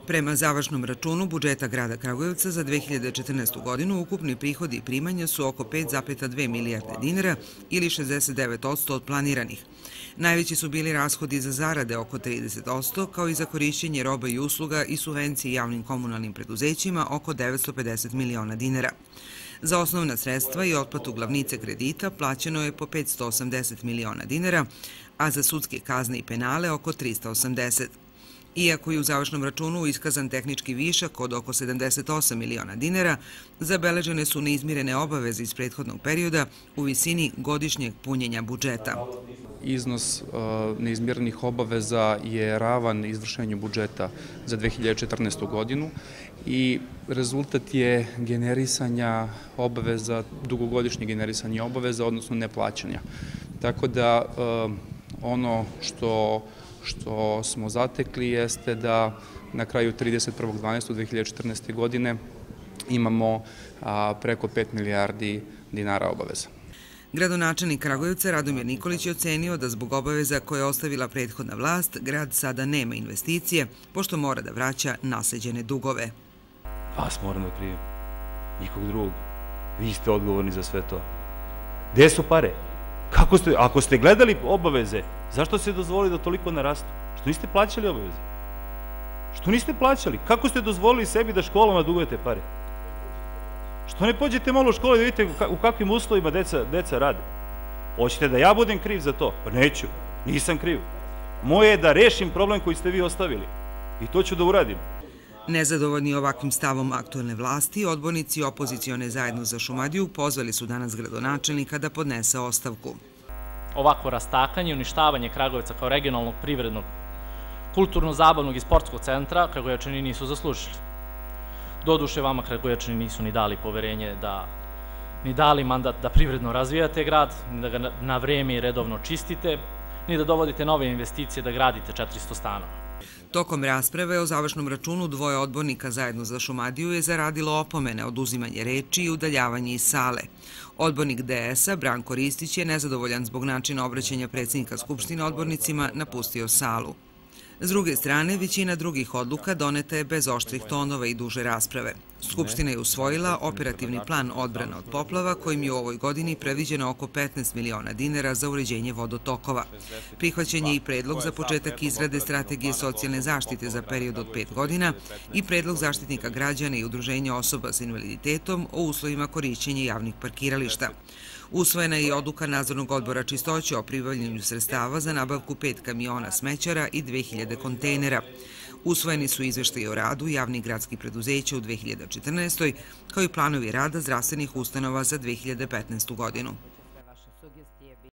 Prema završnom računu budžeta grada Kragujevca za 2014. godinu ukupni prihodi i primanja su oko 5,2 milijarde dinara ili 69% od planiranih. Najveći su bili rashodi za zarade oko 30%, kao i za korišćenje roba i usluga i subvencije javnim komunalnim preduzećima oko 950 miliona dinara. Za osnovna sredstva i otplatu glavnice kredita plaćeno je po 580 miliona dinara, a za sudske kazne i penale oko 380. Iako je u završnom računu iskazan tehnički višak od oko 78 miliona dinara, zabeležene su neizmirene obaveze iz prethodnog perioda u visini godišnjeg punjenja budžeta. Iznos neizmirenih obaveza je ravan izvršenju budžeta za 2014. godinu i rezultat je generisanja obaveza, dugogodišnje generisanje obaveza, odnosno neplaćanja. Tako da ono što smo zatekli jeste da na kraju 31.12.2014. godine imamo preko 5 milijardi dinara obaveza. Gradonačelnik Kragujevca Radomir Nikolić je ocenio da zbog obaveza koje je ostavila prethodna vlast, grad sada nema investicije, pošto mora da vraća nasleđene dugove. Vas moram da krivim, nikog drugog. Vi ste odgovorni za sve to. Gde su pare? Ako ste gledali obaveze, zašto ste dozvolili da toliko narastu? Što niste plaćali obaveze? Što niste plaćali? Kako ste dozvolili sebi da školama dugujete pare? Što ne pođete malo u školu da vidite u kakvim uslovima deca rade? Hoćete da ja budem kriv za to? Pa neću, nisam kriv. Moje je da rešim problem koji ste vi ostavili i to ću da uradim. Nezadovoljni ovakvim stavom aktuelne vlasti, odbornici opozicione zajedno za Šumadiju pozvali su danas gradonačelnika da podnese ostavku. Ovako rastakanje i uništavanje Kragujevca kao regionalnog, privrednog, kulturno-zabavnog i sportskog centra Kragujevčani nisu zaslužili. Doduše, vama Kragujevčani nisu ni dali poverenje ni dali mandat da privredno razvijate grad, ni da ga na vreme i redovno čistite, ni da dovodite nove investicije da gradite 400 stanova. Tokom rasprave o završnom računu dvoje odbornika zajedno za Šumadiju je zaradilo opomene, oduzimanje reči i udaljavanje iz sale. Odbornik DS-a Branko Ristić je nezadovoljan zbog načina obraćanja predsjednika Skupštine odbornicima napustio salu. S druge strane, većina drugih odluka doneta je bez oštrih tonova i duže rasprave. Skupština je usvojila operativni plan odbrane od poplava kojim je u ovoj godini predviđeno oko 15 miliona dinara za uređenje vodotokova. Prihvaćen je i predlog za početak izrade strategije socijalne zaštite za period od 5 godina i predlog Zaštitnika građana i udruženja osoba sa invaliditetom o uslovima korišćenja javnih parkirališta. Usvojena je i odluka Nadzornog odbora čistoće o pribavljanju sredstava za nabavku 5 kamiona smećara i 2000 kontejnera. Usvojeni su izveštaji o radu javnih gradskih preduzeća u 2014. kao i planovi rada zdravstvenih ustanova za 2015. godinu.